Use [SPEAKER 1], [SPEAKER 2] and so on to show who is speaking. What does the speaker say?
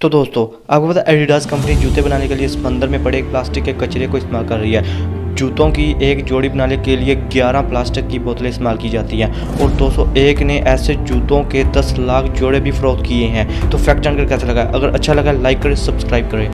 [SPEAKER 1] तो दोस्तों आपको पता है एडिडास कंपनी जूते बनाने के लिए समंदर में पड़े एक प्लास्टिक के कचरे को इस्तेमाल कर रही है। जूतों की एक जोड़ी बनाने के लिए 11 प्लास्टिक की बोतलें इस्तेमाल की जाती हैं और 201 ने ऐसे जूतों के 10 लाख जोड़े भी फरोख्त किए हैं। तो फैक्ट जानकर कैसा लगा? अगर अच्छा लगा लाइक करें, सब्सक्राइब करें।